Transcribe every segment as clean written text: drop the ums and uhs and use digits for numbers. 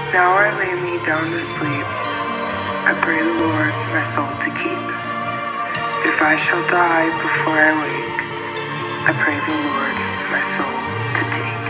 Now I lay me down to sleep. I pray the Lord my soul to keep. If I shall die before I wake, I pray the Lord my soul to take.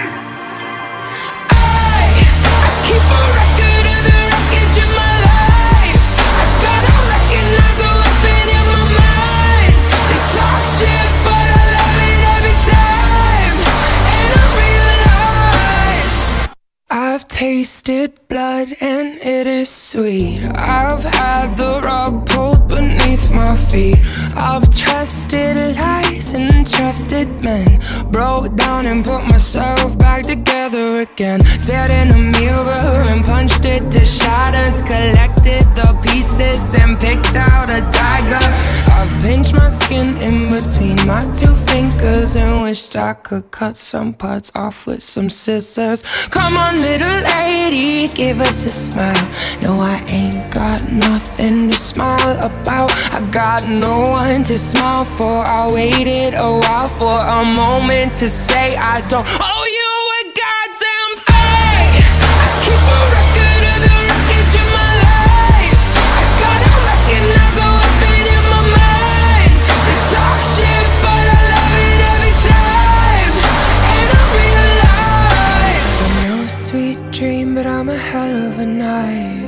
I keep a record of the wreckage of my life. I gotta recognize the weapon in my mind. They talk shit, but I love it every time. And I realize I've tasted blood and it is sweet. I've had the rug pulled beneath my feet. I've trusted lies and trusted men. Broke down and put myself back together again. Stared in the mirror and punched it to shatters. Collected the pieces and picked out a dagger. I've pinched my skin in between my two fingers and wished I could cut some parts off with some scissors. Come on, little lady, give us a smile. No, I ain't got nothing to smile about. I got no one to smile for. I waited a while for a moment to say I don't owe you a goddamn thing. I keep a record of the wreckage of my life. I gotta recognize the weapon in my mind. They talk shit, but I love it every time. And I realize I'm no sweet dream, but I'm a hell of a night.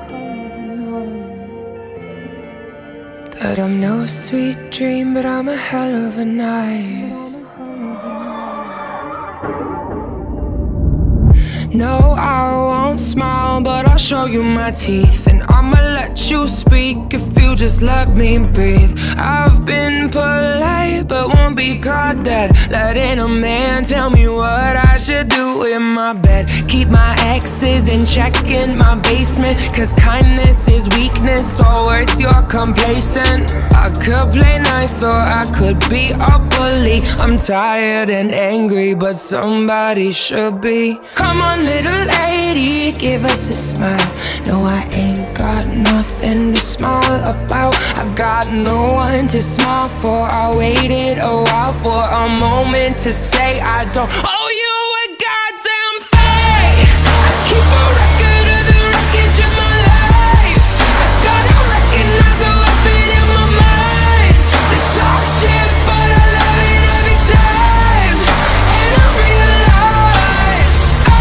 That I'm no sweet dream, but I'm a hell of a night. No, I won't smile, but I'll show you my teeth. And I'ma let you speak if you just let me breathe. I've been polite, but won't be caught dead. Letting a man tell me what I should do with my bed. Keep my exes in check in my basement, cause kindness is weakness, or worse, you're complacent. I could play nice or I could be a bully. I'm tired and angry, but somebody should be. Come on, little lady, give us a smile. No, I ain't got nothing to smile about. I got no one to smile for. I waited a while for a moment to say I don't owe you a goddamn thing. I keep a record of the wreckage of my life. I gotta recognize the weapon in my mind. They talk shit, but I love it every time. And I realize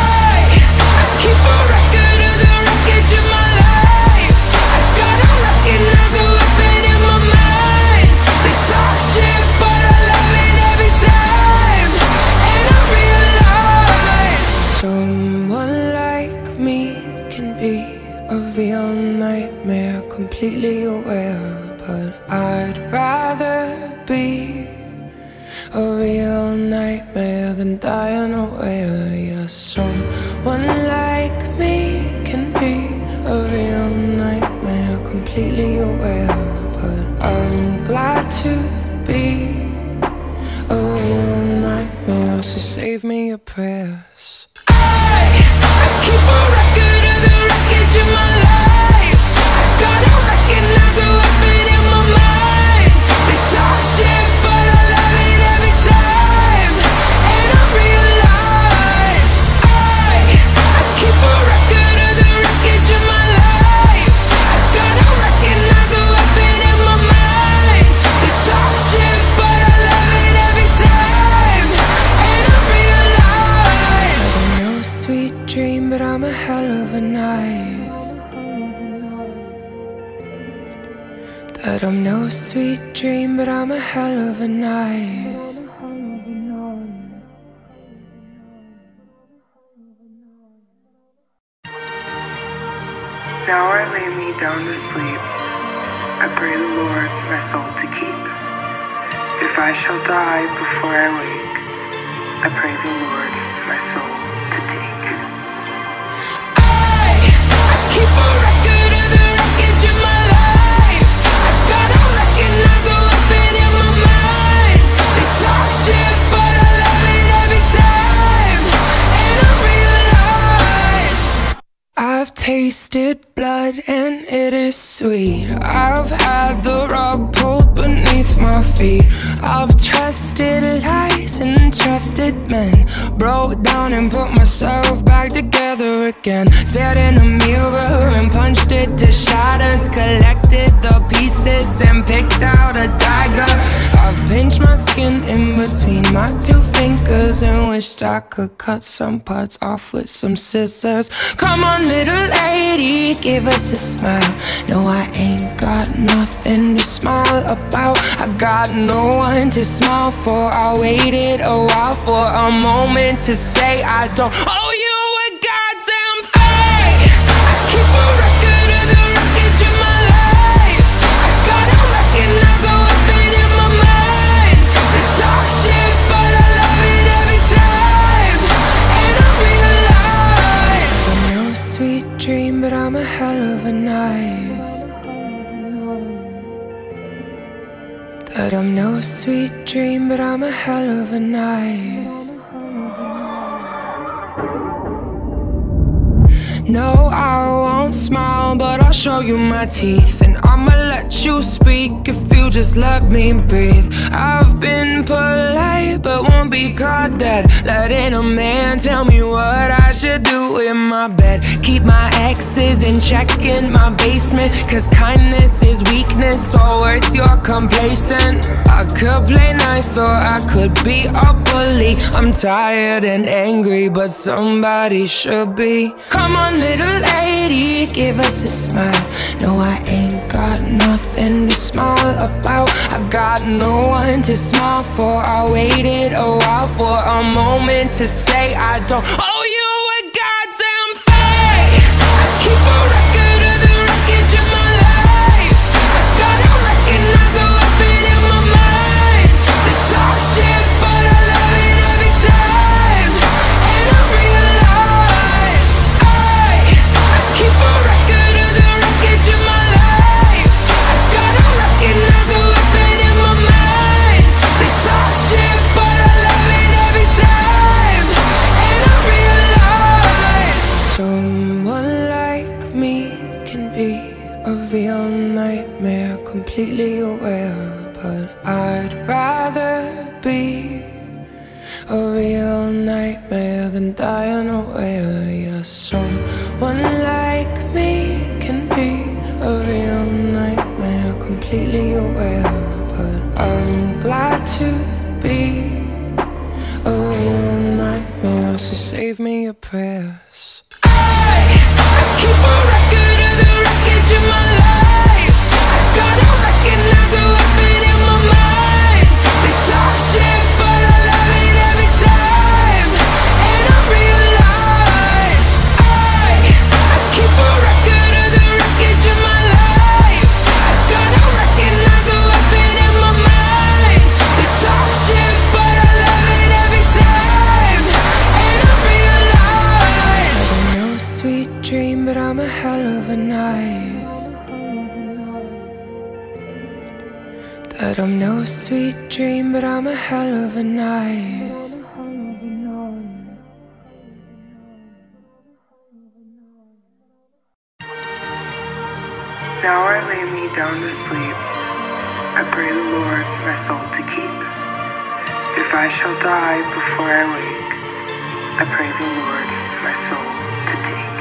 I keep a record of the wreckage of my life. I gotta recognize the weapon in my mind. They talk shit, but I love it every time. And I realize someone like me can be a real nightmare, completely aware. But I'd rather be a real nightmare than die unaware. Yeah, someone like me can be a real nightmare, completely aware. But I'm glad to be a real nightmare, so save me your prayers. I keep a record of the wreckage of my life. I gotta recognize the weapon in my mind. They talk shit, but I love it every time. And I realize I keep a record of the wreckage of my life. I gotta recognize the weapon in my mind. They talk shit, but I love it every time. And I realize I'm no sweet dream, but I'm a hell of a night. That I'm no sweet dream, but I'm a hell of a night. Now I lay me down to sleep. I pray the Lord my soul to keep. If I shall die before I wake, I pray the Lord my soul to take. I keep a record of the wreckage of my life. I gotta recognize the weapon in my mind. They talk shit, but I love it every time. And I realize I've tasted blood and it is sweet. I've had the rug pulled beneath my feet. I've trusted lies and trusted men. Broke down and put myself back together again. Stared in the mirror and punched it to shatters. Collected the pieces and picked out a dagger. I've pinched my skin in between my two fingers and wished I could cut some parts off with some scissors. Come on, little lady, give us a smile. No, I ain't got nothing to smile about. I got no one to smile for. I waited a while for a moment to say I don't owe you a goddamn thing. I keep a record of the wreckage of my life. I gotta recognize a weapon in my mind. They talk shit, but I love it every time. And I realize I'm no sweet dream, but I'm a hell of a night. That I'm no sweet dream, but I'm a hell of a night. No, I won't smile, but I'll show you my teeth. And I'ma let you speak if you just let me breathe. I've been polite, but won't be caught dead. Letting a man tell me what I should do in my bed. Keep my exes in check in my basement, cause kindness is weakness, or worse, you're complacent. I could play nice or I could be a bully. I'm tired and angry, but somebody should be. Come on, little lady, give us a smile. No, I ain't got nothing to smile about. I got no one to smile for. I waited a while for a moment to say I don't owe you a goddamn thing. I keep a record of the wreckage of my life. I gotta recognize a weapon in my mind. They talk shit, but I love it every time. And I realize I keep a record of the wreckage of my life. I gotta recognize a weapon in my mind. They talk shit, but I love it every time. And I realize someone like me can be a real nightmare, completely aware. But I'd rather be a real nightmare than die unaware. Yeah, someone like me can be a real nightmare, completely aware. But I'm glad to be a real nightmare, so save me your prayers. I keep a record of the wreckage of my life. I gotta recognize a weapon in my mind. They talk shit, but I love it every time. And I realize I keep a record of the wreckage of my life. I gotta recognize a weapon in my mind. They talk shit, but I love it every time. And I realize I'm no sweet dream, but I'm a hell of a night. That I'm no sweet dream, but I'm a hell of a night. Now I lay me down to sleep. I pray the Lord my soul to keep. If I shall die before I wake, I pray the Lord my soul to take.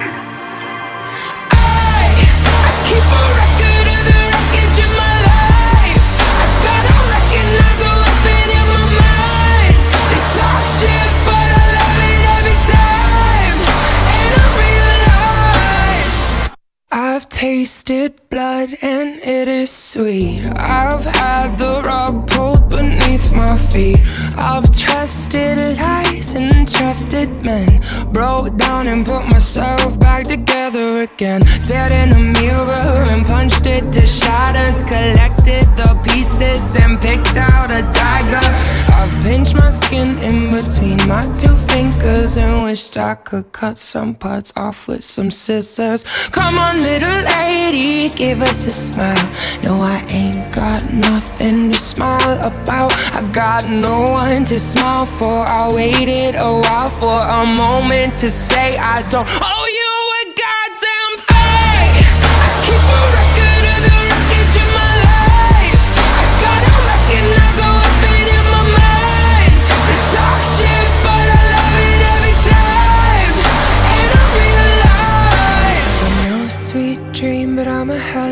I keep a record of the wreckage of my life. I gotta recognize a weapon in my mind. They talk shit, but I love it every time. And I realize I've tasted blood and it is sweet. I've had the rug pulled beneath my feet. I've trusted lies and trusted men. Broke down and put myself back together again. Stared in the mirror and punched it to shatters. Collected the pieces and picked out a dagger. I've pinched my skin in between my two fingers and wished I could cut some parts off with some scissors. Come on, little lady, give us a smile. No, I ain't got nothing to smile about. I got no one to smile for. I waited a while for a moment to say I don't owe you a goddamn thing. I keep a record of the wreckage of my life. I gotta recognize a weapon in my mind. They talk shit, but I love it every time. And I realize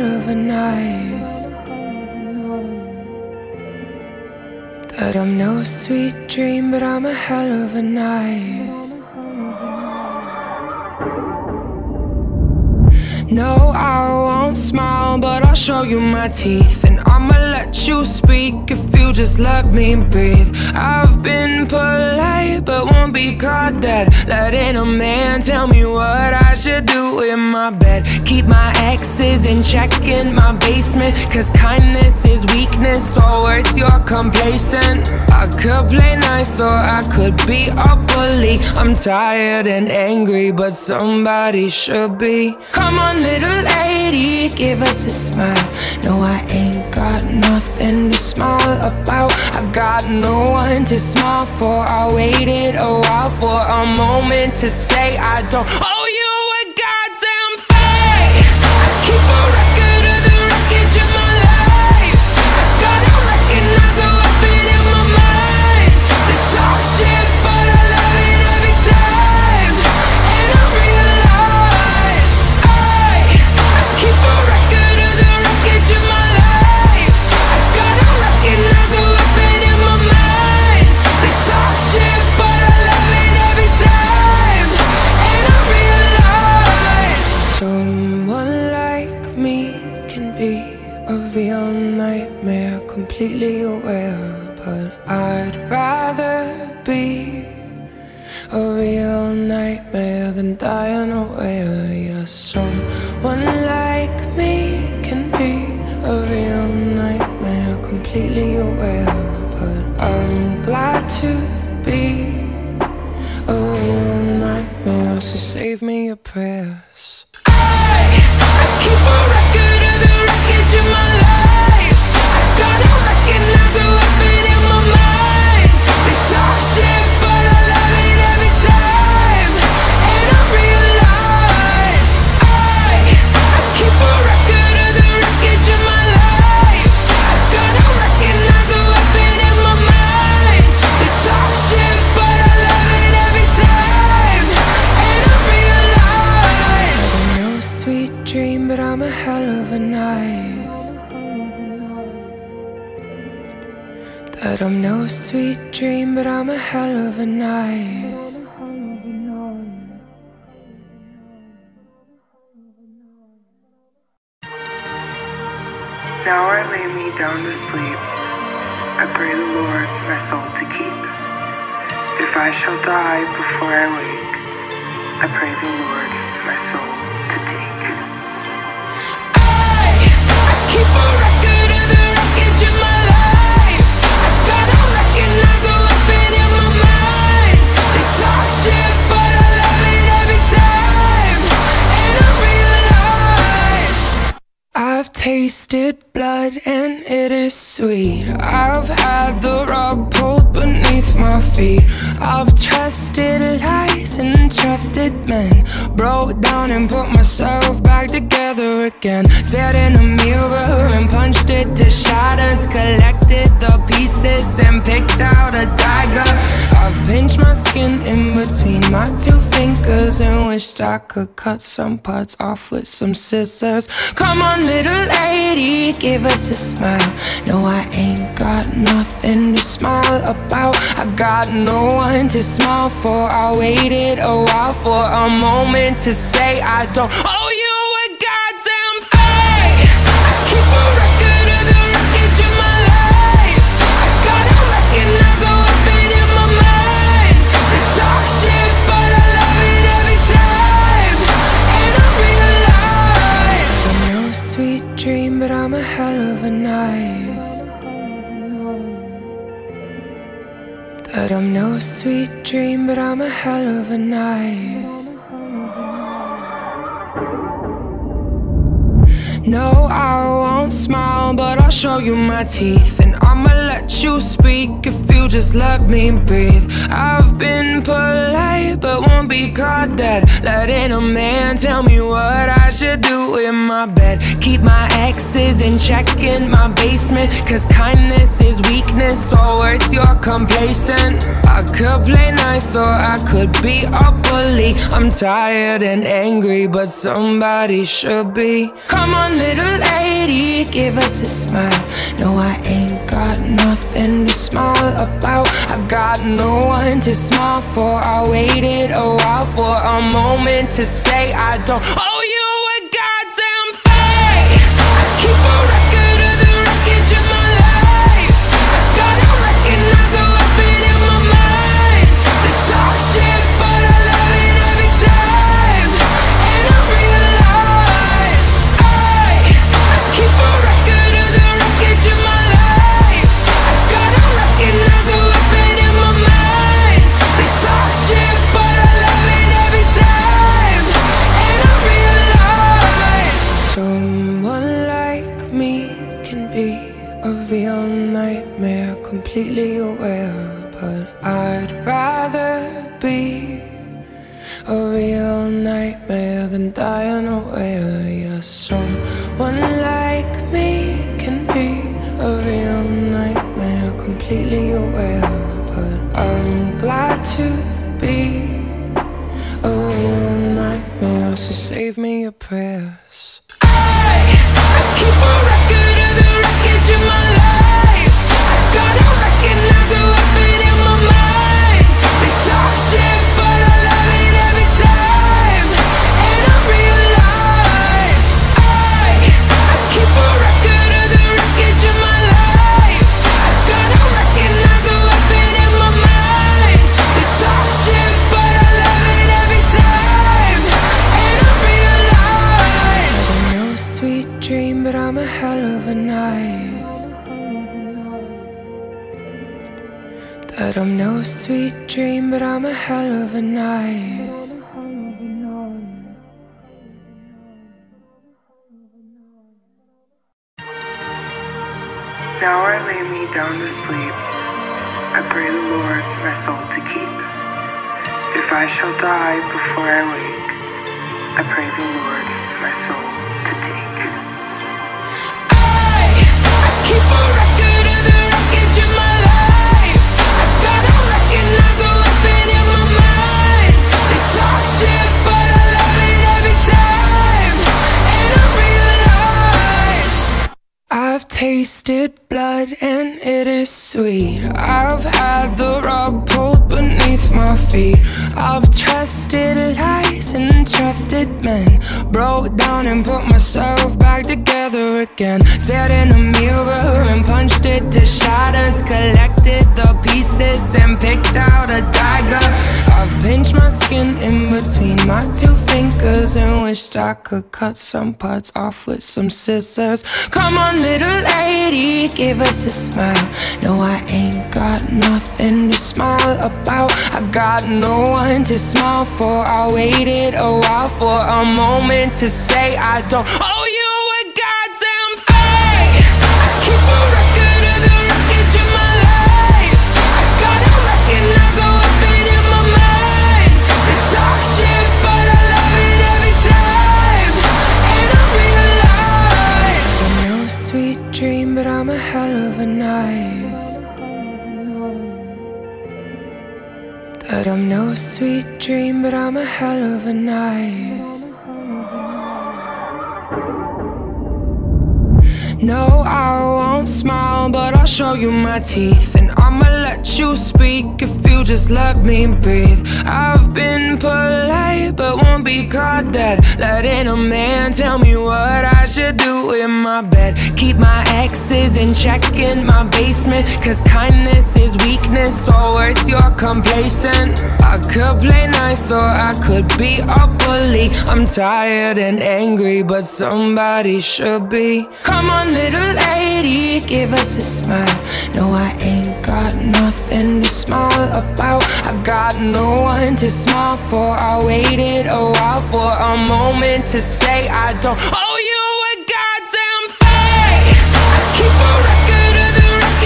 of a night, that I'm no sweet dream, but I'm a hell of a night. No, I won't smile, but I'll show you my teeth, and I'ma let you speak if you just let me breathe. I've been polite, but won't be caught dead, letting a man tell me what I should do in my bed. Keep my exes in check in my basement, cause kindness is weakness, or worse, you're complacent. I could play nice or I could be a bully. I'm tired and angry, but somebody should be. Come on, little lady, give us a smile. No, I ain't got nothing to smile about. I got no one to smile for. I waited a while for a moment to say I don't owe you a goddamn thing. I keep a record of the wreckage of my life. I gotta recognize the weapon in my mind. They talk shit, but I love it every time. And I realize I keep a record of the wreckage of my life. I gotta recognize the weapon in my mind. They talk shit, but I love it every time. And I realize someone like me can be a real nightmare, completely aware. But I'd rather be a real nightmare than die unaware. Yeah, someone like me can be a real nightmare, completely aware. But I'm glad to be a real nightmare, so save me your prayers. I keep a record of the wreckage of my life. I gotta recognize the weapon in my mind. They talk shit, but I love it every time. And I realize I keep a record of the wreckage of my life. I gotta recognize the weapon in my mind. They talk shit, but I love it every time. And I realize I'm no sweet dream, but I'm a hell of a night. That I'm no sweet dream, but I'm a hell of a night. Now I lay me down to sleep. I pray the Lord my soul to keep. If I shall die before I wake, I pray the Lord my soul to take. I keep a record of the wreckage of my life. I gotta recognize the weapon in my mind. They talk shit, but I love it every time. And I realize I've tasted blood and it is sweet. I've had the rug pulled beneath my feet. I've trusted lies and trusted men, broke down and put myself back together again. Stared in a mirror and punched it to shatters, collected the pieces and picked out a dagger. I've pinched my skin in between my two fingers and wished I could cut some parts off with some scissors. Come on, little lady, give us a smile. No, I ain't got nothing to smile about. I got no one to smile for. I waited a while for a moment to say I don't owe you a goddamn thing. I keep a record of the wreckage of my life. I gotta recognize the weapon in my mind. They talk shit, but I love it every time. And I realize I'm no sweet dream, but I'm a hell of a night. That I'm no sweet dream, but I'm a hell of a night. No, I won't smile, but I'll show you my teeth. and I'ma let you speak if you just let me breathe. I've been polite but won't be caught dead, letting a man tell me what I should do in my bed. Keep my exes in check in my basement, cause kindness is weakness, or worse, you're complacent. I could play nice or I could be a bully. I'm tired and angry, but somebody should be. Come on, little lady, give us a smile. No, I ain't got nothing to smile about. I got no one to smile for. I waited a while for a moment to say I don't owe you a goddamn thing. I keep a record of the wreckage of my life. I gotta recognize the weapon in my mind. They talk shit, but I love it every time. And I realize I keep a record of the wreckage of my life. I gotta recognize the weapon in my mind. They talk shit, but I love it every time. And I realize someone like me can be a real nightmare, completely aware. But I'd rather be a real nightmare than die unaware. Yeah, someone like me can be a real nightmare, completely aware. But I'm glad to be a real nightmare, so save me your prayers. I keep a record of the wreckage of my life. I gotta recognize the weapon in my mind. They talk shit, but I love it every time. And I realize I keep a record of the wreckage of my life. I gotta recognize the weapon in my mind. They talk shit, but I love it every time. And I realize no sweet dream, but I'm a hell of a night. That I'm no sweet dream, but I'm a hell of a night. Now I lay me down to sleep. I pray the Lord my soul to keep. If I shall die before I wake, I pray the Lord my soul to take. I keep a record of the wreckage of my life. I gotta recognize the weapon in my mind. They talk shit, but I love it every time. And I realize I've tasted blood and it is sweet. I've had the rug pulled beneath my feet. I've trusted lies and trusted men, broke down and put myself back together again. Stared in a mirror and punched it to shatters, collected the pieces and picked out a dagger. I've pinched my skin in between my two fingers and wished I could cut some parts off with some scissors. Come on, little lady, give us a smile. No, I ain't got nothing to smile about. I got no one to smile for. I waited a while for a moment to say I don't owe you a goddamn thing. I keep a record of the wreckage of my life. I gotta recognize the weapon in my mind. They talk shit, but I love it every time. And I realize I'm no sweet dream, but I'm a hell of a night. That I'm no sweet dream, but I'm a hell of a night. No, I won't smile, but I'll show you my teeth. And I'ma let you speak if you just let me breathe. I've been polite, but won't be caught dead, letting a man tell me what I should do in my bed. Keep my exes in check in my basement, cause kindness is weakness, or worse, you're complacent. I could play nice or I could be a bully. I'm tired and angry, but somebody should be. Come on, little lady, give us a smile. No, I ain't got nothing to smile about. I got no one to smile for. I waited a while for a moment to say I don't owe you a goddamn thing. I keep a record of the wreckage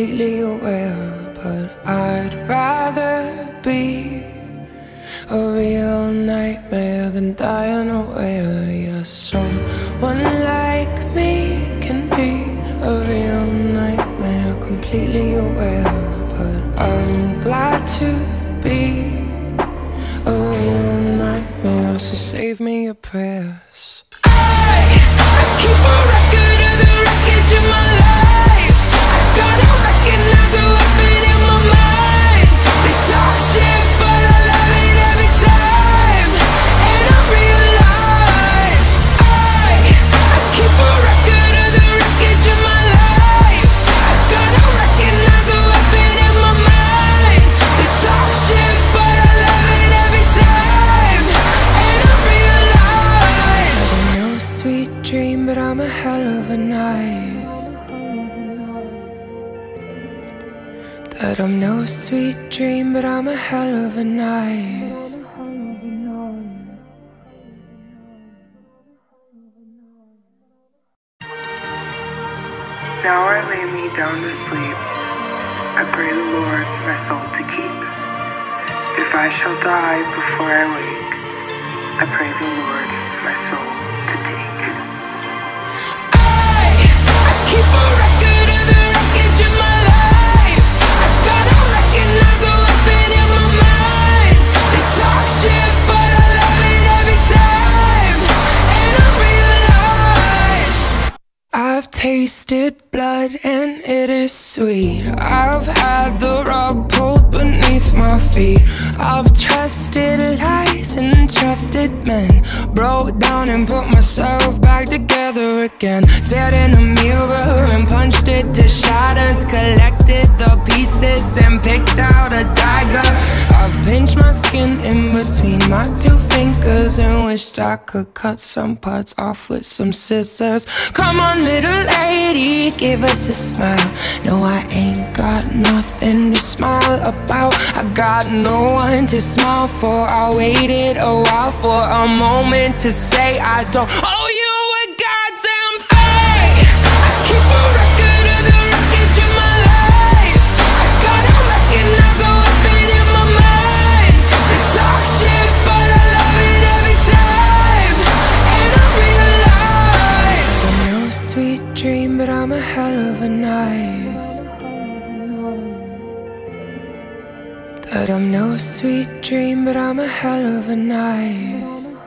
completely aware. But I'd rather be a real nightmare than die unaware. Yeah, someone like me can be a real nightmare, completely aware. But I'm glad to be a real nightmare, so save me your prayers. I keep a record of the wreckage of my life. I gotta recognize the weapon in my mind. They talk shit, but I love it every time. And I realize I keep a record of the wreckage of my life. I gotta recognize the weapon in my mind. They talk shit, but I love it every time. And I realize I'm no sweet dream, but I'm a hell of a night. That I'm no sweet dream, but I'm a hell of a night. Now I lay me down to sleep. I pray the Lord my soul to keep. If I shall die before I wake, I pray the Lord my soul to take. I keep a record of the wreckage of my life. I gotta recognize the weapon in my mind. They talk shit, but I love it every time. And I realize I've tasted blood and it is sweet. I've had the rug pulled beneath my feet. I've trusted lies and trusted men. Broke down and put myself back together again. Stared in the mirror and punched it to shatters. Collected the pieces and picked out a dagger. I've pinched my skin in between my two fingers and wished I could cut some parts off with some scissors. Come on, little lady, give us a smile. No, I ain't got nothing to smile about. I got no one to smile for. I waited a while for a moment to say I don't owe you a goddamn thing. I keep a record of the wreckage of my life. I gotta recognize the weapon in my mind. They talk shit, but I love it every time. And I realize I'm no sweet dream, but I'm a hell of a night. That I'm no sweet dream, but I'm a hell of a night.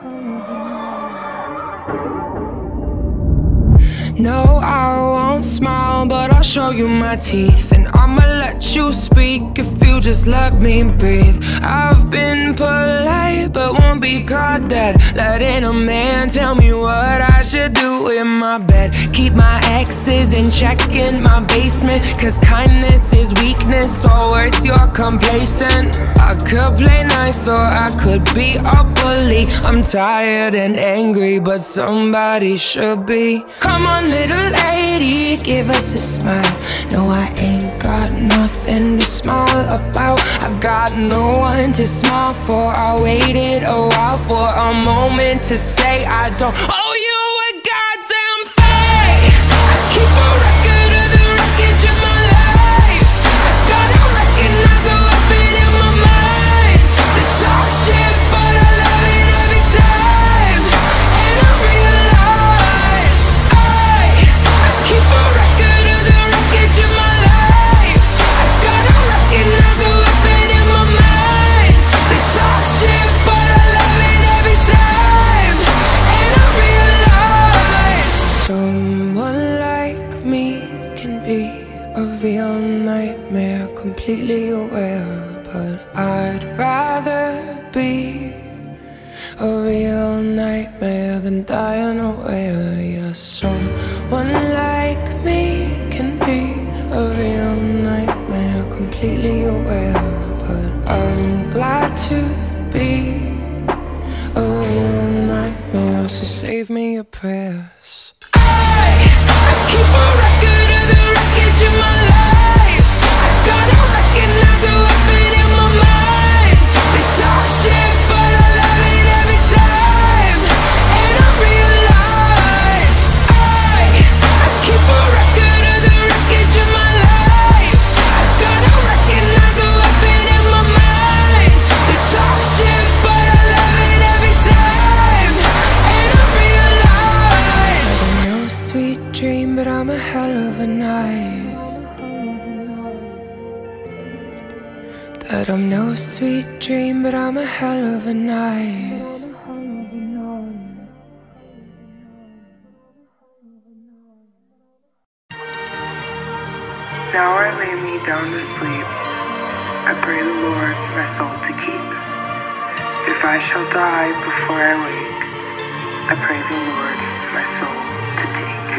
No, I won't smile, but I'll show you my teeth. And I'ma let you speak if you just let me breathe. I've been polite, but won't be caught dead. Letting a man tell me what I should do in my bed. Keep my exes in check in my basement, cause kindness is weakness, or worse, you're complacent. I could play nice or I could be a bully. I'm tired and angry, but somebody should be. Come on, little lady, give us a smile. No, I ain't got nothing to smile about. I got no one to smile for. I waited a while for a moment to say I don't owe you a goddamn thing. I keep a record of the wreckage of my life. I gotta recognize the weapon in my mind. They talk shit, but I love it every time. And I realize I keep a record of the wreckage of my life. I gotta recognize the weapon in my mind. They talk shit, but I love it every time. And I realize I keep a record of the wreckage of my life. I gotta recognize the weapon in my mind. They talk shit, but I love it every time. And I realize someone like me can be a real nightmare, completely aware. But I'd rather be a real nightmare than die unaware. Yeah, someone like me can be a real nightmare, completely aware. But I'm glad to be a real nightmare, so save me your prayers. I keep a record of the wreckage of my life. I gotta recognize the weapon in my mind. They talk shit, but I love it every time. And I realize I keep a record of the wreckage of my life. That I'm no sweet dream, but I'm a hell of a night. Now I lay me down to sleep. I pray the Lord my soul to keep. If I shall die before I wake, I pray the Lord my soul to take.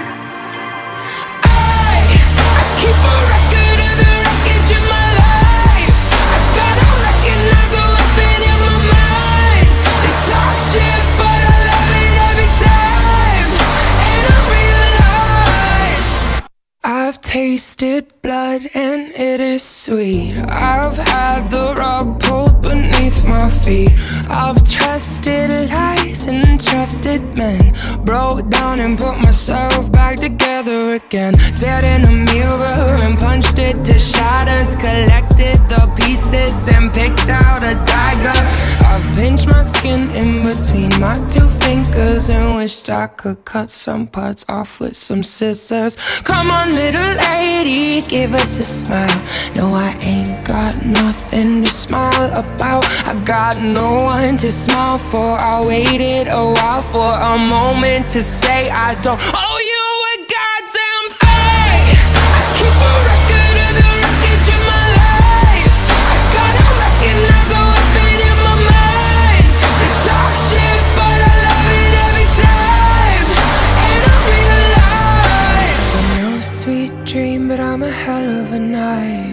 I keep a record of the wreckage of my life. I gotta recognize the weapon in my mind. They talk shit, but I love it every time. And I realize I've tasted blood and it is sweet. I've had the rug pulled beneath my feet. I've trusted lies and trusted men. Broke down and put myself back together again. Stared in a mirror and punched it to shatters. Collected the pieces and picked out a dagger. I've pinched my skin in between my two fingers and wished I could cut some parts off with some scissors. Come on, little lady, give us a smile. No, I ain't got nothing to smile about. I got no one to smile for. I waited a while for a moment to say I don't owe you a goddamn thing. I keep a record of the wreckage of my life. I gotta recognize the weapon in my mind. They talk shit, but I love it every time. And I realize I'm no sweet dream, but I'm a hell of a night.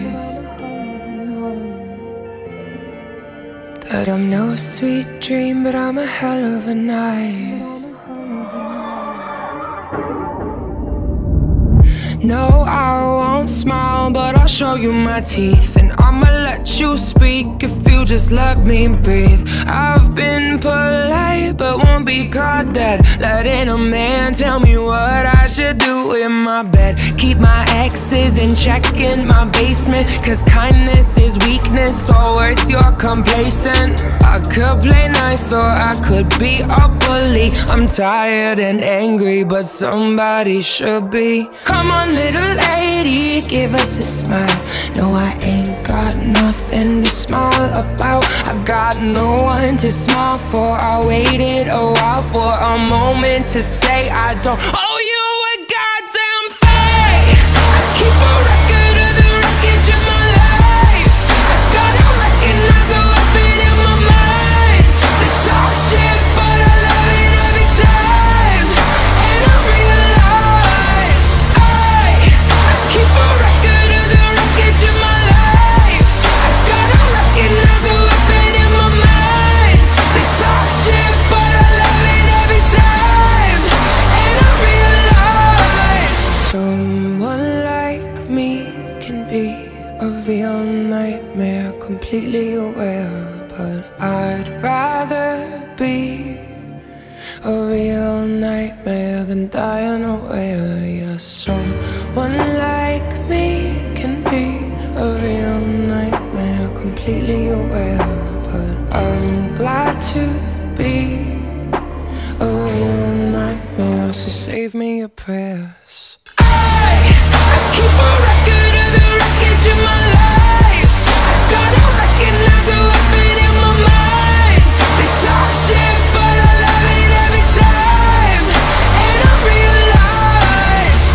That I'm no sweet dream, but I'm a hell of a night. No, I won't smile, but I'll show you my teeth. And I'ma let you speak if you just let me breathe. I've been polite, but won't be caught dead. Letting a man tell me what I should do in my bed. Keep my exes in check in my basement, cause kindness is weakness, or worse, you're complacent. I could play nice or I could be a bully. I'm tired and angry, but somebody should be. Come on, little lady, give us a smile. No, I ain't got nothing to smile about. I got no one to smile for. I waited a while for a moment to say I don't owe you a goddamn thing. I keep a record of the wreckage of my life. I gotta recognize the weapon in my mind. They talk shit, but I love it every time. And I realize I keep a record of the wreckage of my life. I gotta recognize the weapon in my mind. They talk shit, but I love it every time. And I realize someone like me can be a real nightmare, completely aware. But I'd rather be a real nightmare than die unaware. Yeah, someone like me can be a real nightmare, completely aware. But I'm glad to be a real nightmare, so save me your prayers. I keep a record of the wreckage of my life. I gotta recognize the weapon in my mind. They talk shit, but I love it every time. And I realize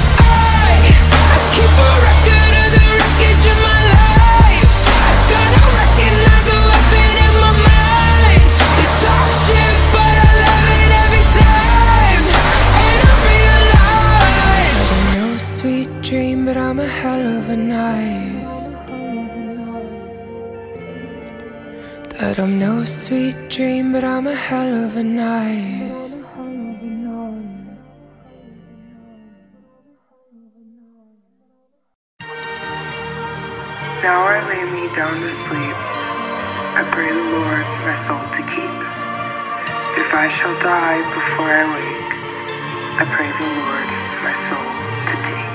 I keep a record of the wreckage of my life. I gotta recognize the weapon in my mind. They talk shit, but I love it every time. And I realize I'm no sweet dream, but I'm a hell of a night. That I'm no sweet dream, but I'm a hell of a night. Now I lay me down to sleep. I pray the Lord my soul to keep. If I shall die before I wake, I pray the Lord my soul to take.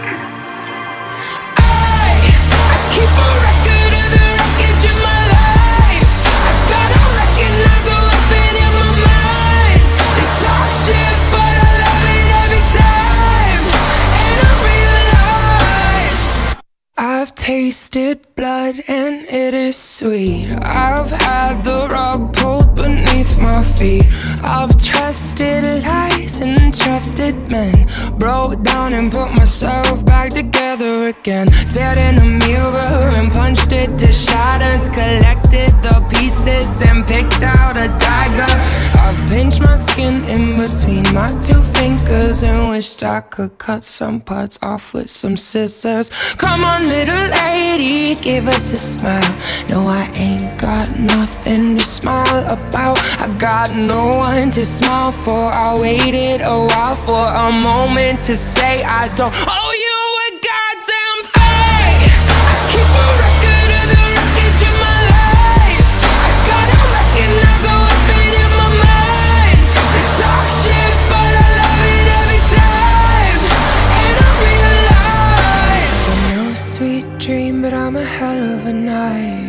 I keep a record of the wreckage of my life. I gotta recognize the weapon in my mind. They talk shit, but I love it every time. And I realize I've tasted tasted blood and it is sweet. I've had the rug pulled beneath my feet. I've trusted lies and trusted men, broke down and put myself back together again. Stared in the mirror and punched it to shatters, collected the pieces and picked out a dagger. I've pinched my skin in between my two fingers and wished I could cut some parts off with some scissors. Come on, little lady, give us a smile. No, I ain't got nothing to smile about. I got no one to smile for. I waited a while for a moment to say I don't owe you a goddamn thing. I keep a record of the wreckage of my life. I gotta recognize the weapon in my mind. They talk shit, but I love it every time. And I realize I'm no sweet dream, but I'm a hell of a night.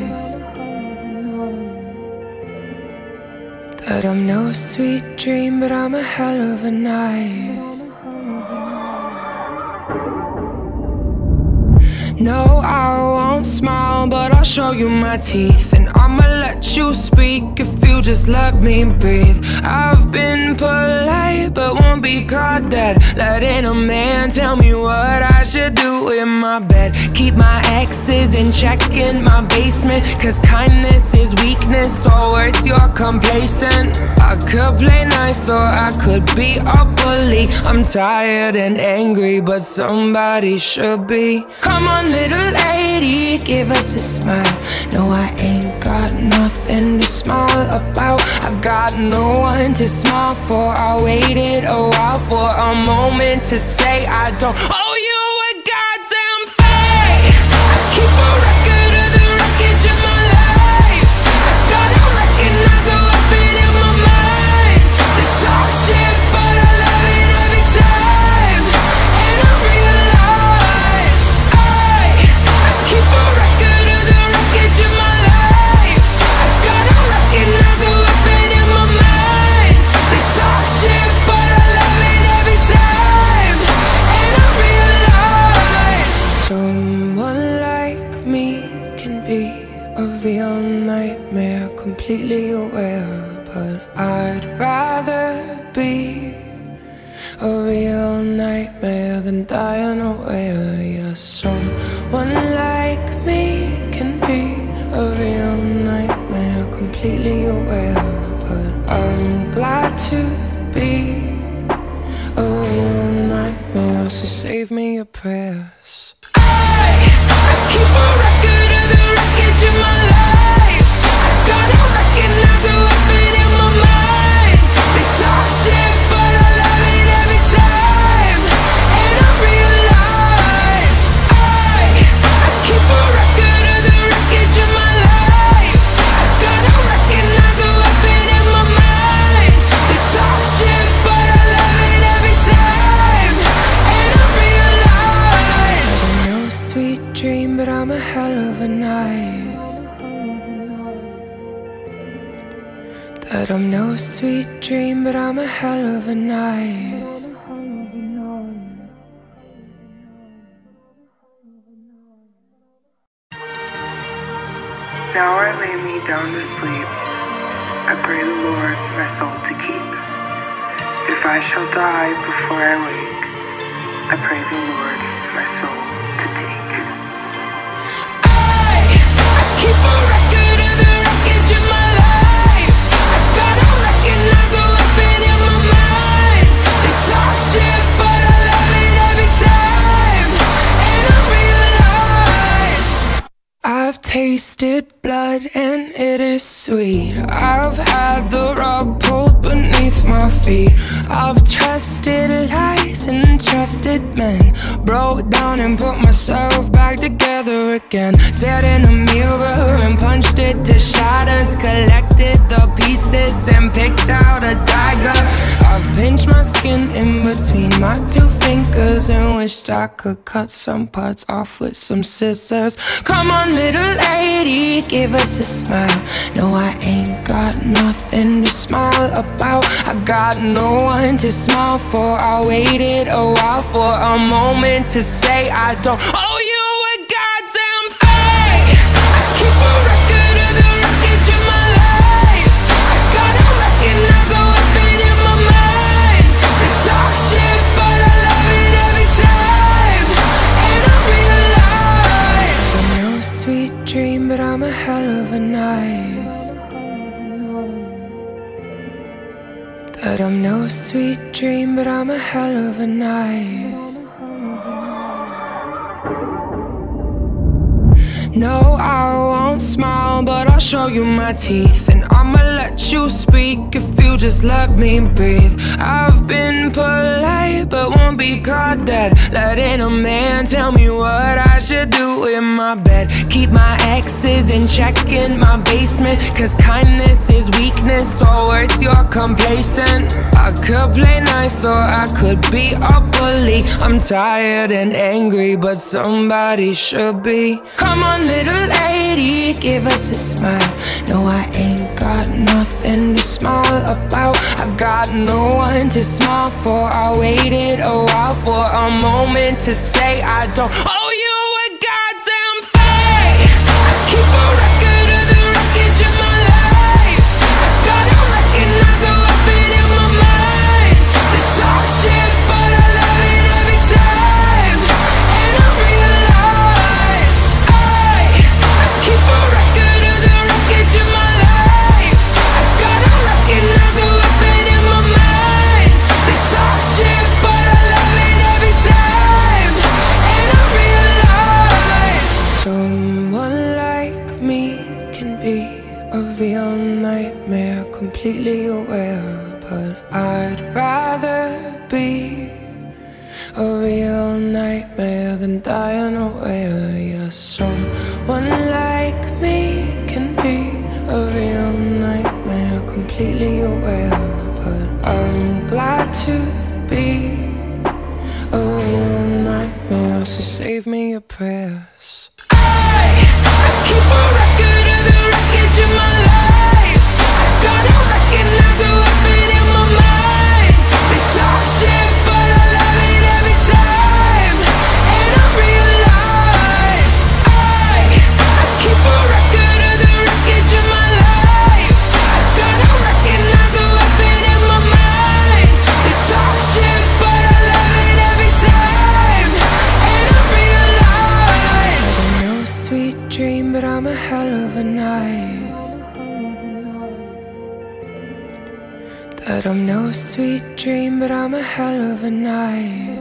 That I'm no sweet dream, but I'm a hell of a night. No, I won't smile, but I'll show you my teeth. And I'ma let you speak if you just let me breathe. I've been polite, but won't be caught dead, letting a man tell me what I should do in my bed. Keep my exes in check in my basement, cause kindness is weakness, or worse, you're complacent. I could play nice or I could be a bully. I'm tired and angry, but somebody should be. Come on, little lady, give us a smile. No, I ain't got nothing to smile about. I got no one to smile for. I waited a while for a moment to say I don't owe you a goddamn thing. I keep a record of the wreckage of my life. I gotta recognize the weapon in my mind. They talk shit, but I love it every time. And I realize I keep a record of the wreckage of my life. I gotta recognize the weapon in my mind. They talk shit, but I love it every time. And I realize someone like me can be a real nightmare, completely aware. But I'd rather be a real nightmare than die unaware. Yeah, someone like me can be a real nightmare, completely aware. But I'm glad to be a real nightmare, so save me your prayers. I keep a record of the wreckage of my life. I gotta recognize the weapon in my mind. They talk shit, but I love it every time. And I realize I keep a record of the wreckage of my life. I gotta recognize the weapon in my mind. They talk shit, but I love it every time. And I realize I'm no sweet dream, but I'm a hell of a night. That I'm no sweet dream, but I'm a hell of a night. Now I lay me down to sleep. I pray the Lord my soul to keep. If I shall die before I wake, I pray the Lord my soul to take. I keep a record of the wreckage of my life. I gotta recognize the weapon in my mind. They talk shit, but I love it every time. And I realize I've tasted blood and it is sweet. I've had the rug pulled beneath my feet. I've trusted lies and trusted men, broke down and put myself back together again. Stared in the mirror and punched it to shatters, collected the pieces and picked out a dagger. I've pinched my skin in between my two fingers and wished I could cut some parts off with some scissors. Come on, little lady, give us a smile. No, I ain't got nothing to smile about. I got no one to smile for. I waited a while for a moment to say I don't owe you a goddamn thing. That I'm no sweet dream, but I'm a hell of a night. No, I won't smile, but I'll show you my teeth. And I'ma let you speak if you just let me breathe. I've been polite, but won't be caught dead, letting a man tell me what I should do in my bed. Keep my exes in check in my basement, cause kindness is weakness, or worse, you're complacent. I could play nice or I could be a bully. I'm tired and angry, but somebody should be. Come on, little lady, give us a smile. No, I ain't got nothing to smile about. I got no one to smile for. I waited a while for a moment to say I don't owe you a goddamn thing. I keep a record of the wreckage of my life. I gotta recognize the weapon in my mind. They talk shit, but I love it every time. And I realize I keep a record of the wreckage of my life. I gotta recognize the weapon in my mind. They talk shit, but I love it every time. And I realize someone like me can be a real nightmare, completely aware. But I'd rather be a real nightmare than die unaware. Yeah, someone like me can be a real nightmare, completely aware. But I'm glad to be a real nightmare, so save me your prayers. I keep a record of the wreckage of my life. I gotta recognize the weapon in my mind. They talk shit, but I love it every time. And I realize I keep a record of the wreckage of my life. I gotta recognize the weapon in my mind. They talk shit, but I love it every time. And I realize I'm no sweet dream, but I'm a hell of a night. That I'm no sweet dream, but I'm a hell of a night.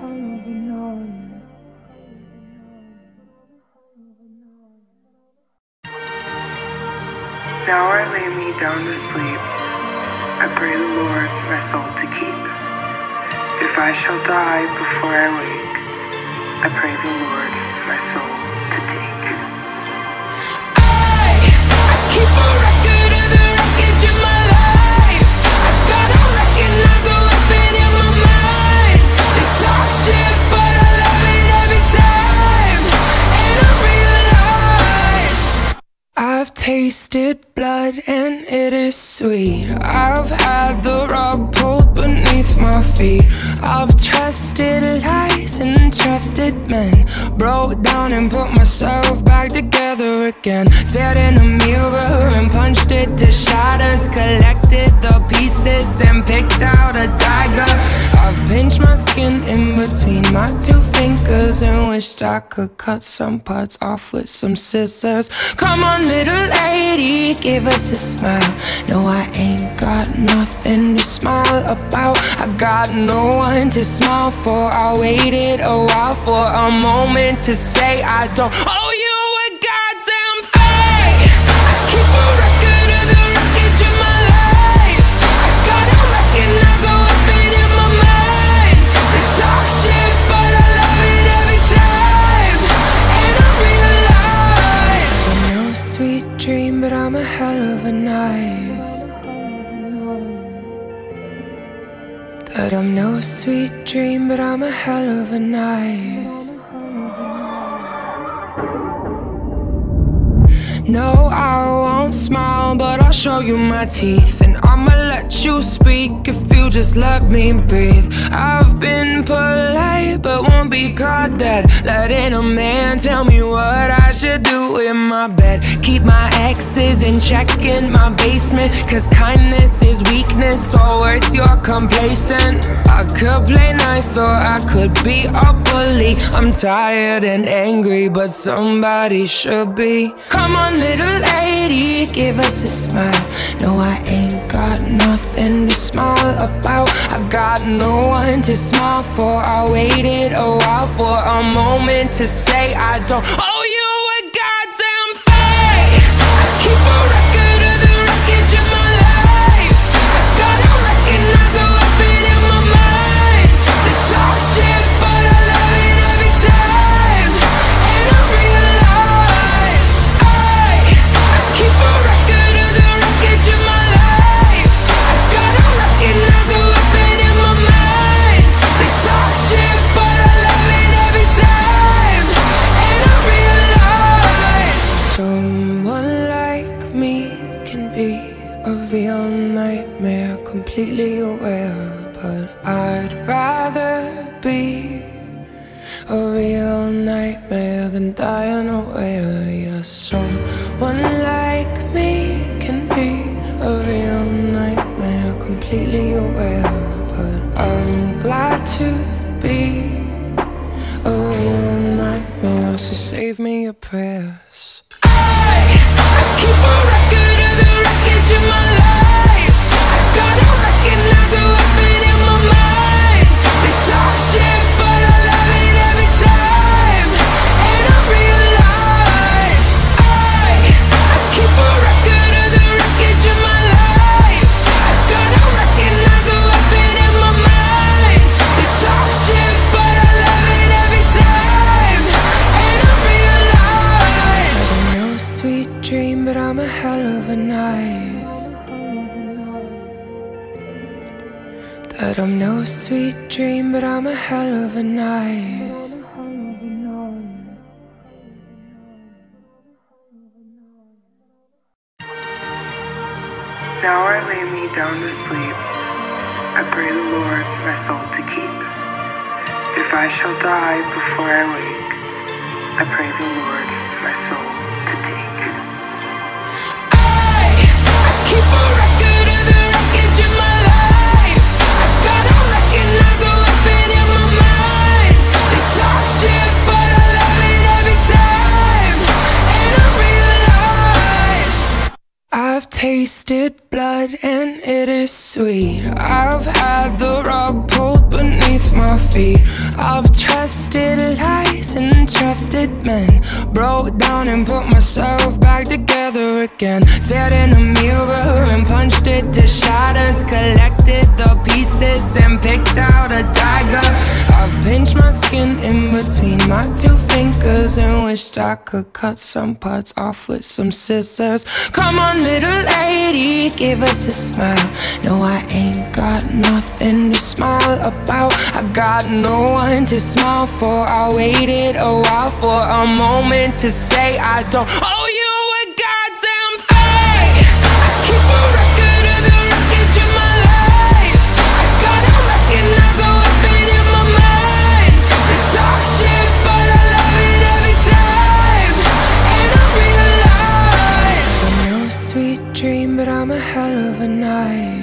Now I lay me down to sleep. I pray the Lord my soul to keep. If I shall die before I wake, I pray the Lord my soul to take. I keep a record of the wreckage of my life. I gotta recognize the weapon in my mind. They talk shit, but I love it every time. And I realize I've tasted blood and it is sweet. I've had the rug pulled beneath my feet. I've trusted lies and trusted men, broke down and put myself back together again. Stared in the mirror and punched it to shatters, collected the pieces and picked out a dagger. I've pinched my skin in between my two fingers and wished I could cut some parts off with some scissors. Come on, little lady, give us a smile. No, I ain't got nothing to smile about. I got no one to smile for. I waited a while for a moment to say I don't owe you a goddamn thing. I keep a record of the wreckage of my life. I gotta recognize the weapon in my mind. They talk shit, but I love it every time. And I realize I'm no sweet dream, but I'm a hell of a night. That I'm no sweet dream, but I'm a hell of a night. No, I won't smile, but I'll show you my teeth. And I'ma let you speak if you just let me breathe. I've been polite, but won't be caught dead, letting a man tell me what I should do in my bed. Keep my exes in check in my basement, cause kindness is weakness, or worse, you're complacent. I could play nice or I could be a bully. I'm tired and angry, but somebody should be. Come on, little lady, give us a smile. No, I ain't got nothing to smile about. I got no one to smile for. I waited a while for a moment to say I don't owe you a goddamn thing. I keep a record of the wreckage of my life. I gotta recognize the weapon in my mind. They talk shit, but I love it every time. And I realize I keep a record of the wreckage of my life. I gotta recognize the weapon in my mind. They talk shit, but I love it every time. And I realize someone like me can be a real nightmare, completely aware. But I'd rather be a real nightmare than die unaware. Yeah, someone like me can be a real nightmare, completely aware. But I'm glad to be a real nightmare, so save me your prayers. I keep a record of the wreckage of my life. I gotta recognize the weapon in my mind. They talk shit, but I love it every time. And I realize I keep a record of the wreckage of my life. I gotta recognize the weapon in my mind. They talk shit, but I love it every time. And I realize I'm no sweet dream, but I'm a hell of a night. That I'm no sweet dream, but I'm a hell of a night. Now I lay me down to sleep. I pray the Lord my soul to keep. If I shall die before I wake, I pray the Lord my soul to take. I keep a record of the wreckage of my life. I gotta recognize the weapon in my mind. They talk shit, but I love it every time. And I realize I've tasted blood and it is sweet. I've had the rug pulled beneath my feet. I've trusted lies and trusted men. Broke down and put myself back together again. Stared in the mirror and punched it to shatters. Collected the pieces and picked out a dagger. I've pinched my skin in between my two fingers and wished I could cut some parts off with some scissors. Come on, little lady, give us a smile. No, I ain't got nothing to smile about. I got no one to smile for. I waited a while for a moment to say I don't owe you a goddamn thing. I keep a record of the wreckage of my life. I gotta recognize the weapon in my mind. They talk shit, but I love it every time. And I realize I'm no sweet dream, but I'm a hell of a night.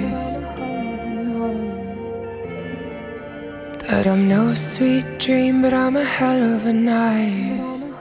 That I'm no sweet dream, but I'm a hell of a night.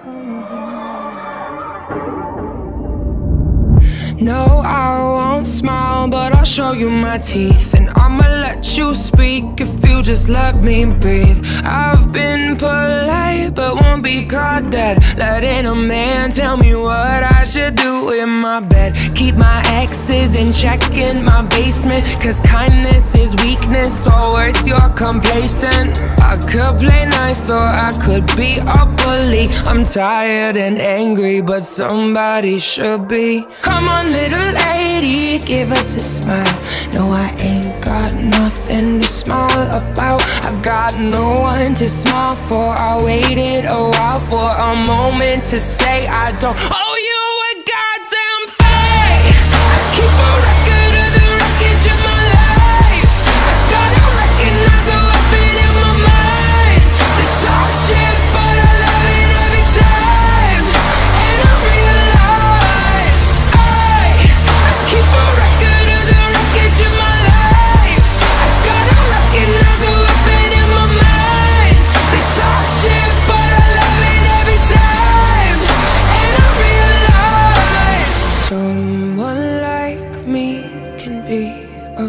No, I won't smile, but I'll show you my teeth. And I'ma let you speak if you just let me breathe. I've been polite, but won't be caught dead. Letting a man tell me what I should do in my bed. Keep my exes in check in my basement, cause kindness is weakness, or worse, you're complacent. I could play nice or I could be a bully. I'm tired and angry, but somebody should be. Come on, little lady, give us a smile. No, I ain't got nothing to smile about. I got no one to smile for. I waited a while for a moment to say I don't owe you a goddamn thing. I keep a record of the wreckage of my life. I gotta recognize the weapon in my mind. They talk shit, but I love it every time. And I realize I keep a record of the wreckage of my life. I gotta recognize the weapon in my mind. They talk shit, but I love it every time. And I realize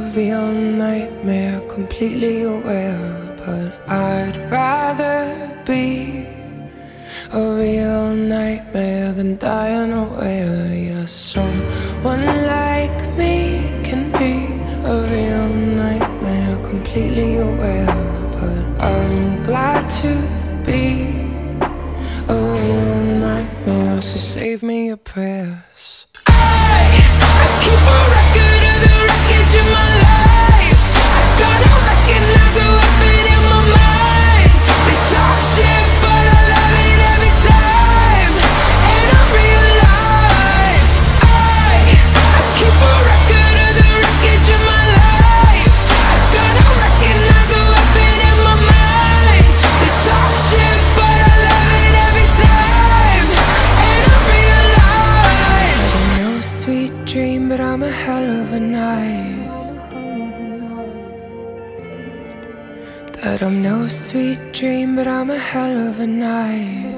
real nightmare, completely aware. But I'd rather be a real nightmare than die unaware. Yeah, someone like me can be a real nightmare, completely aware. But I'm glad to be a real nightmare, so save me your prayers. I keep a record of the wreckage of my life. I gotta recognize the weapon in my mind. They talk shit, but I love it every time. And I realize I keep a record of the wreckage of my life. I gotta recognize the weapon in my mind. They talk shit, but I love it every time. And I realize I'm no sweet dream, but I'm a hell of a night. That I'm no sweet dream, but I'm a hell of a night.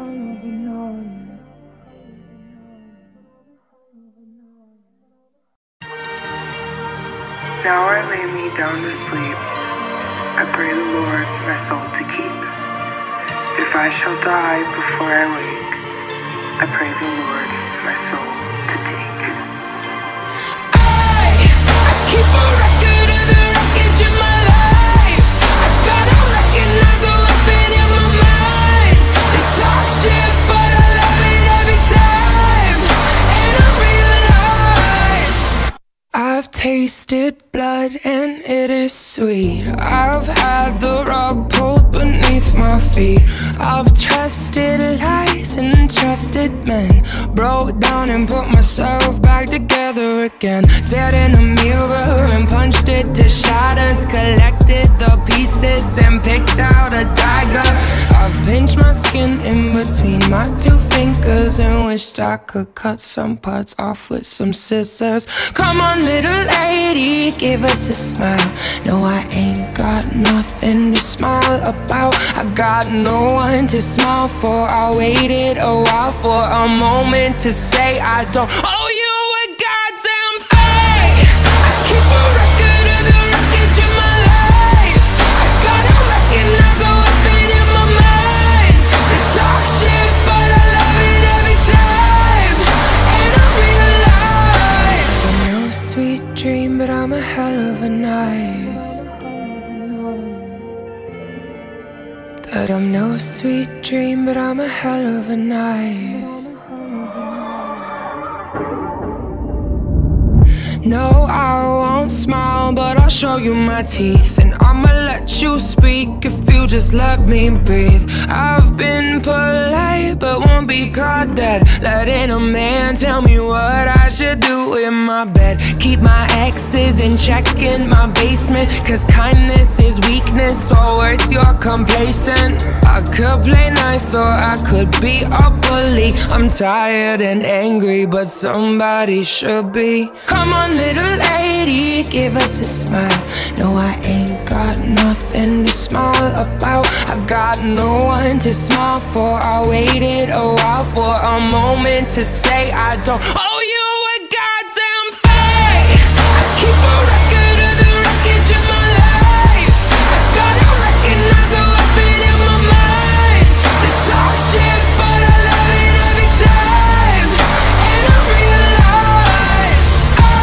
Now I lay me down to sleep. I pray the Lord my soul to keep. If I shall die before I wake, I pray the Lord my soul to take. I keep a record of the wreckage of my life. I gotta recognize the weapon in my mind. They talk shit, but I love it every time. And I realize I've tasted blood and it is sweet. I've had the rug pulled beneath my feet. I've trusted lies and trusted men. Broke down and put myself back together again. Stared in the mirror and punched it to shatters. Collected the pieces and picked out a dagger. I've pinched my skin in between my two fingers and wished I could cut some parts off with some scissors. Come on, little lady, give us a smile. No, I ain't got nothing to smile about. I got no one to smile for. I waited a while for a moment to say I don't owe you a goddamn thing. I keep a record of the wreckage of my life. I gotta recognize the weapon in my mind. They talk shit, but I love it every time. And I realize I'm no sweet dream, but I'm a hell of a night. That I'm no sweet dream, but I'm a hell of a night. No, I won't smile, but I'll show you my teeth. And I'ma let you speak if you just let me breathe. I've been polite, but won't be caught dead. Letting a man tell me what I should do in my bed. Keep my exes in check in my basement, cause kindness is weakness, or worse, you're complacent. I could play nice or I could be a bully. I'm tired and angry, but somebody should be. Come on, little lady, give us a smile. No, I ain't got nothing to smile about. I got no one to smile for. I waited a while for a moment to say I don't owe you a goddamn thing. I keep a record of the wreckage of my life. I gotta recognize the weapon in my mind. They talk shit, but I love it every time. And I realize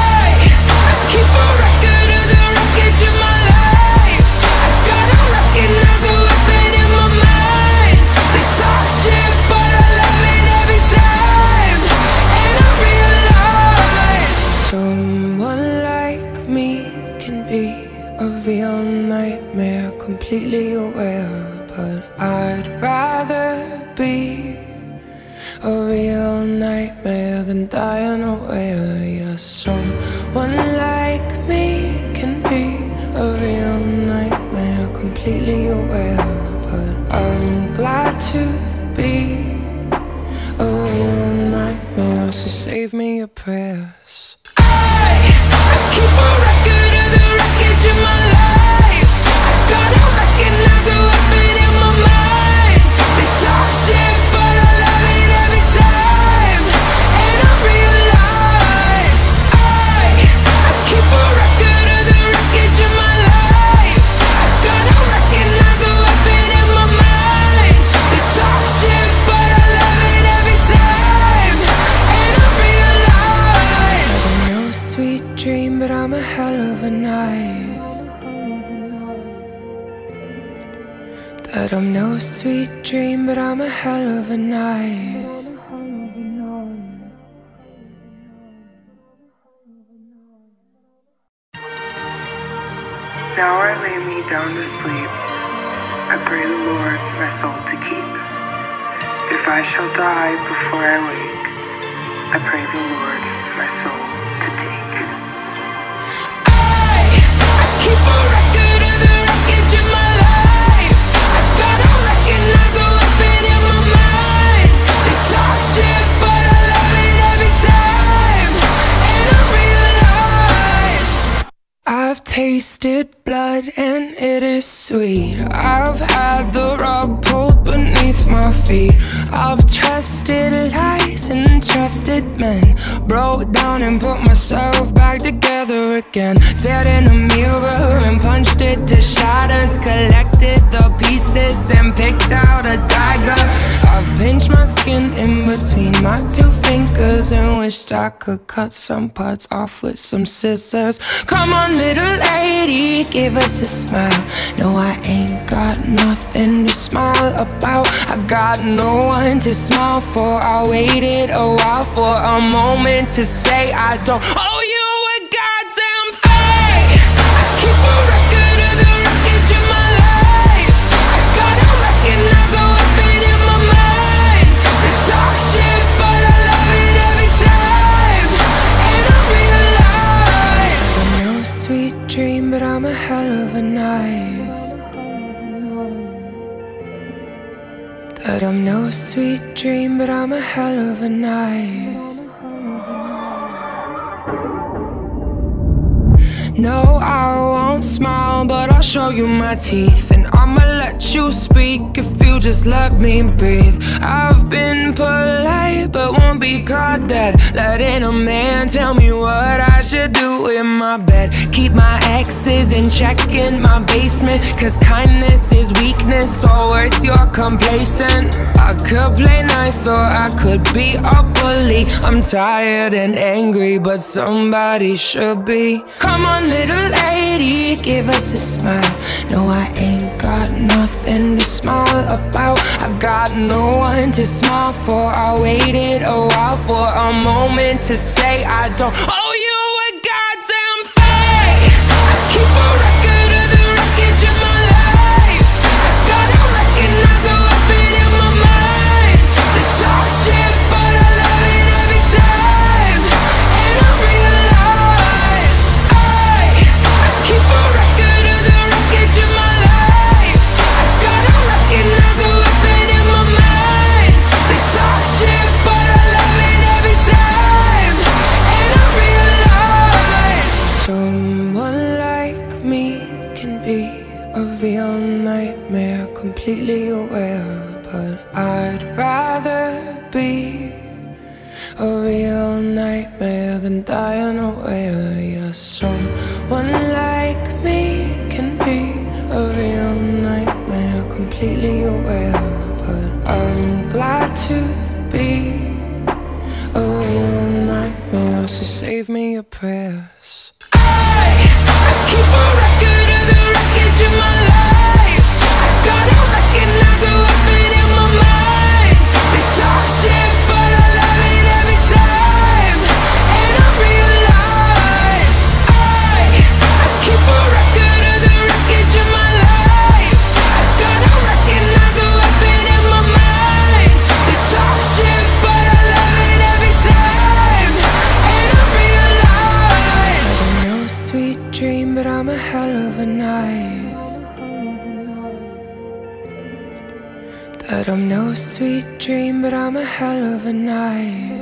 I keep a record of the wreckage of my life. I gotta recognize the weapon in my mind. They talk shit, but I love it every time. And I realize someone like me can be a real nightmare, completely aware. But I'd rather be a real nightmare than die unaware. Yeah, someone like me can be a real nightmare, completely aware. But I'm glad to be a real nightmare, so save me your prayers. I keep a record of the wreckage of my life. I gotta recognize the weapon in my mind. They talk shit, but I love it every time. And I realize I keep a record of the night. That I'm no sweet dream, but I'm a hell of a night. Now I lay me down to sleep. I pray the Lord my soul to keep. If I shall die before I wake, I pray the Lord my soul to take. I keep a record of the wreckage of my life. I gotta recognize the weapon in my mind. They talk shit, but I love it every time. And I realize I've tasted blood and it is sweet. I've had the rug pulled beneath my feet. I've trusted lies and trusted men. Broke down and put myself back together again. Sat in a mirror and punched it to shatters. Collected the pieces and picked out a dagger. I've pinched my skin in between my two fingers and wished I could cut some parts off with some scissors. Come on, little lady, give us a smile. No, I ain't got nothing to smile about. I got no one to smile for. I waited a while for a moment to say I don't owe you a goddamn thing. I keep a record of the wreckage of my life. I gotta recognize the weapon in my mind. They talk shit, but I love it every time. And I realize I'm no sweet dream, but I'm a hell of a night. That I'm no sweet dream, but I'm a hell of a night. No, I won't smile, but I'll show you my teeth. And I'ma let you speak if you just let me breathe. I've been polite, but won't be caught dead. Letting a man tell me what I should do in my bed. Keep my exes in check in my basement, cause kindness is weakness, or worse, you're complacent. I could play nice or I could be a bully. I'm tired and angry, but somebody should be. Come on, little lady, give us a smile. No, I ain't got nothing to smile about. I got no one to smile for. I waited a while for a moment to say I don't owe you a goddamn thing. I keep a record of the wreckage of my life. I gotta recognize the weapon in my mind. They talk shit, but I love it every time. And I realize I keep a record of the wreckage of my life. I gotta recognize the weapon in my mind. They talk shit, but I love it every time. And I realize someone like me can be a real nightmare, completely aware. But I'd rather be a real nightmare than die unaware. Yeah, someone like me can be a real nightmare, completely aware. But I'm glad to be a real nightmare, so save me your prayers. I keep a record of the wreckage of my life. I gotta recognize the weapon in my mind. They talk shit, but I love it every time. And I realize I keep a record of the wreckage of my life. I gotta recognize the weapon in my mind. They talk shit, but I love it every time. And I realize I'm no sweet dream, but I'm a hell of a night. That I'm no sweet dream, but I'm a hell of a night.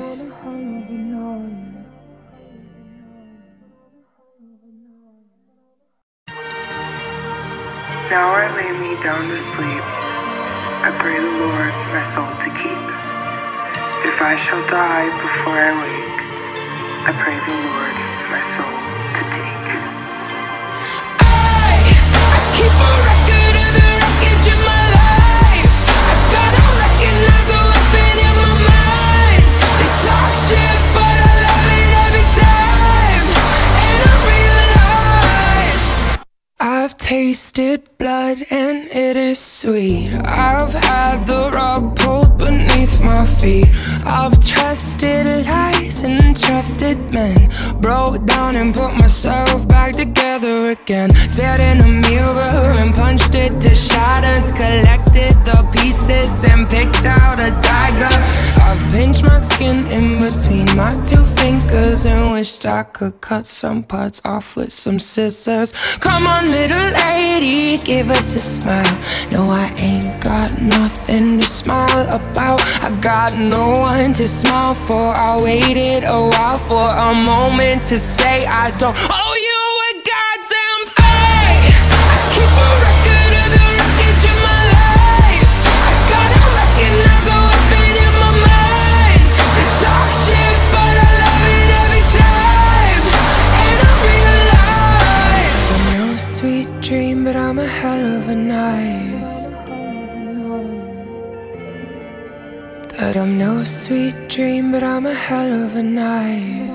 Now I lay me down to sleep. I pray the Lord my soul to keep. If I shall die before I wake, I pray the Lord my soul to take. I keep a record of the wreckage of my life. I gotta recognize the weapon in my mind. They talk shit, but I love it every time. And I realize tasted blood and it is sweet. I've had the rug pulled beneath my feet. I've trusted lies and trusted men, broke down and put myself back together again. Stared in a mirror and punched it to shatters, collected the pieces and picked out a dagger. I've pinched my skin in between my two fingers and wished I could cut some parts off with some scissors. Come on, little lady, give us a smile. No, I ain't got nothing to smile about. I got no one to smile for. I waited a while for a moment to say I don't owe you a goddamn thing. I keep a record of the wreckage of my life. I gotta recognize the weapon in my mind. They talk shit, but I love it every time. And I realize I'm no sweet dream, but I'm a hell of a night. That I'm no sweet dream, but I'm a hell of a night.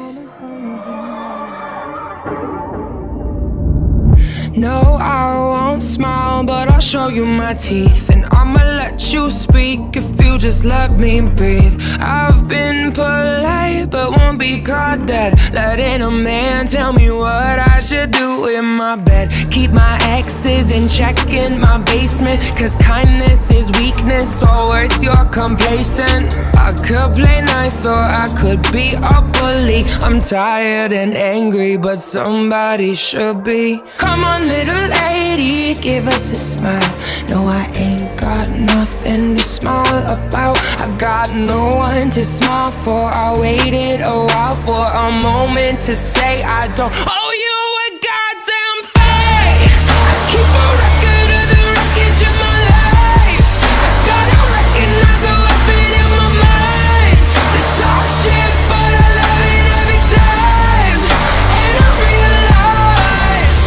No, I won't smile, but I'll show you my teeth. And I'ma let you speak if you just let me breathe. I've been polite, but won't be caught dead, letting a man tell me what I should do in my bed. Keep my exes in check in my basement, cause kindness is weakness, or worse, you're complacent. I could play nice or I could be a bully. I'm tired and angry, but somebody should be. Come on, little lady, give us a smile. No, I ain't got nothing to smile about. I got no one to smile for. I waited a while for a moment to say I don't owe you a goddamn thing. I keep a record of the wreckage of my life. I gotta recognize the weapon in my mind. They talk shit, but I love it every time. And I realize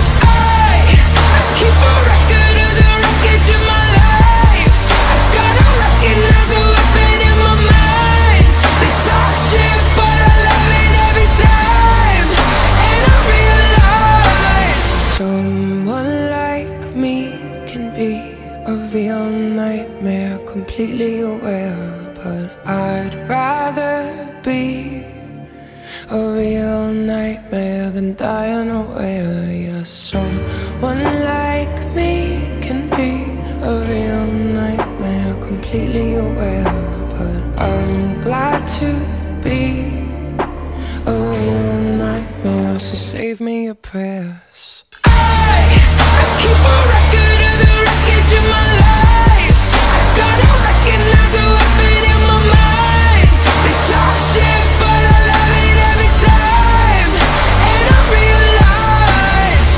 I keep a record of the wreckage of my life. I gotta recognize the weapon in my mind. They talk shit, but I love it every time. And I realize someone like me can be a real nightmare, completely aware. But I'd rather be a real nightmare than die unaware. Yeah, someone like me can be a real nightmare, completely aware. But I'm glad to be a real nightmare, so save me your prayers. I keep a record of the wreckage of my life. I gotta recognize the weapon in my mind. They talk shit, but I love it every time. And I realize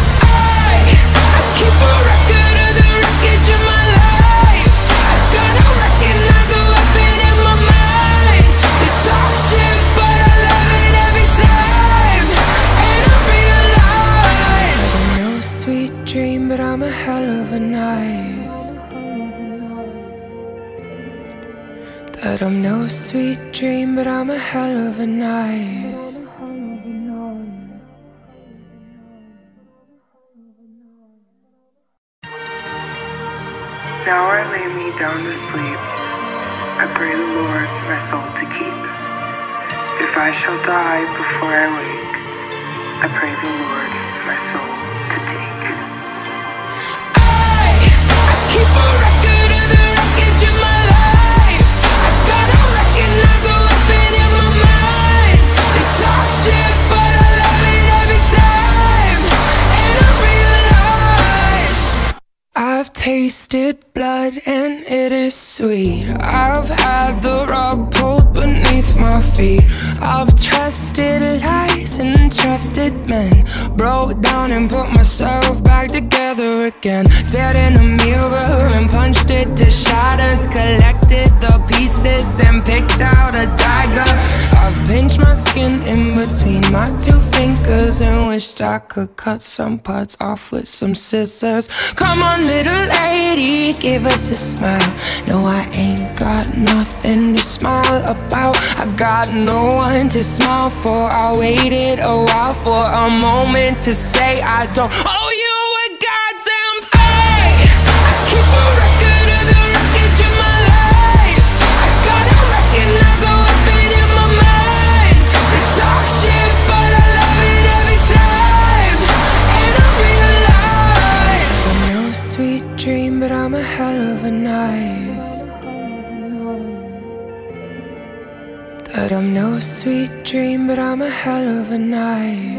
I keep a record of the wreckage of my life. I gotta recognize the weapon in my mind. They talk shit, but I love it every time. And I realize I'm no sweet dream, but I'm a hell of a night. That I'm no sweet dream, but I'm a hell of a night. Now I lay me down to sleep. I pray the Lord my soul to keep. If I shall die before I wake, I pray the Lord my soul to take. I keep a record of the wreckage of my life. I gotta recognize the weapon in my mind. They talk shit, but I love it every time. And I realize I've tasted blood and it is sweet. I've had the rug pulled beneath my feet. I've trusted lies and trusted men, broke down and put myself back together again. Stared in a mirror and punched it to shatters, collected the pieces and picked out a dagger. I've pinched my skin in between my two fingers and wished I could cut some parts off with some scissors. Come on, little lady, give us a smile. No, I ain't got nothing to smile about. I got no one to smile for. I waited a while for a moment to say I don't owe you a goddamn hell of a night. That I'm no sweet dream, but I'm a hell of a night.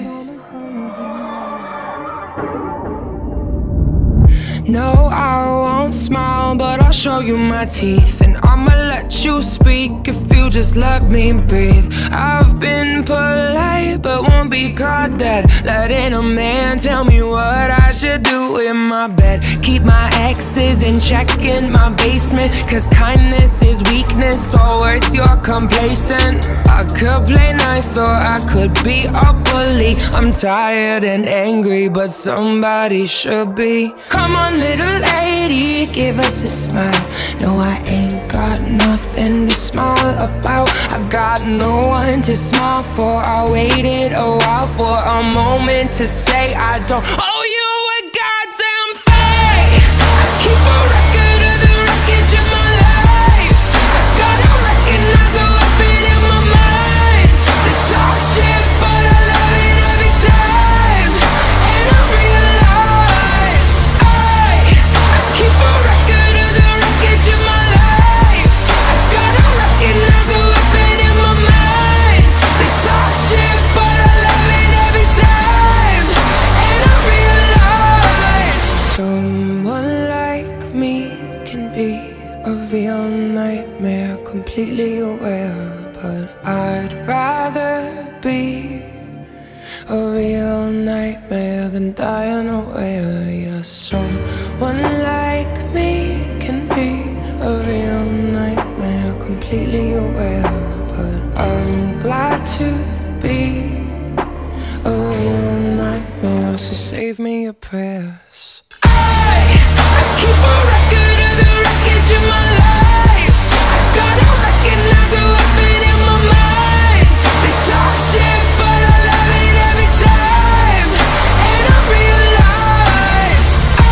No, I won't smile, but I'll show you my teeth. And I'ma let you speak if you just let me breathe. I've been polite, but won't be caught dead, letting a man tell me what I should do in my bed. Keep my exes in check in my basement, cause kindness is weakness, or worse, you're complacent. I could play nice or I could be a bully. I'm tired and angry, but somebody should be. Come on, little lady, give us a smile. No, I ain't got nothing to smile about. I got no one to smile for. I waited a while for a moment to say I don't owe you a goddamn thing. I keep a record of the wreckage of my life. I gotta recognize the weapon in my mind. The talk shit, but I love it every time. And I realize I keep a record of the wreckage of my life. I gotta recognize the weapon in my mind. They talk shit, but I love it every time. And I realize someone like me can be a real nightmare, completely aware. But I'd rather be a real nightmare than die unaware. Yeah, someone like me can be a real nightmare, completely aware. But I'm glad to be a real nightmare, so save me your prayers. I keep a record of the wreckage of my life. I gotta recognize the weapon in my mind. They talk shit, but I love it every time. And I realize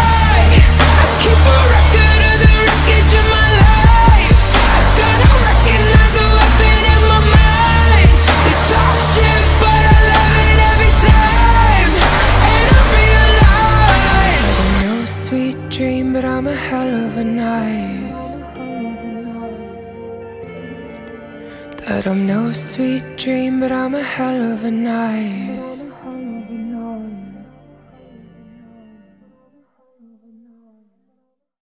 I keep a record of the wreckage of my life. I gotta recognize the weapon in my mind. They talk shit, but I love it every time. And I realize I'm no sweet dream, but I'm a hell of a night. That I'm no sweet dream, but I'm a hell of a night.